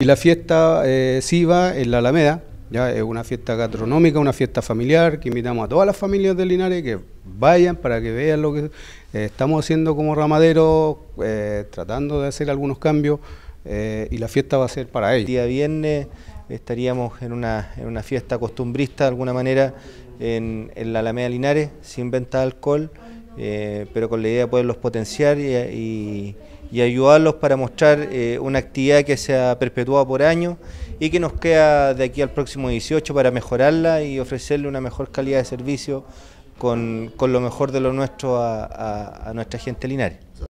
Y la fiesta SIVA en la Alameda, ya es una fiesta gastronómica, una fiesta familiar, que invitamos a todas las familias de Linares que vayan para que vean lo que estamos haciendo como ramaderos, tratando de hacer algunos cambios, y la fiesta va a ser para ellos. El día viernes estaríamos en una fiesta costumbrista de alguna manera en la Alameda Linares, sin venta de alcohol, pero con la idea de poderlos potenciar y ayudarlos para mostrar una actividad que se ha perpetuado por años y que nos queda de aquí al próximo 18 para mejorarla y ofrecerle una mejor calidad de servicio con lo mejor de lo nuestro a nuestra gente Linares.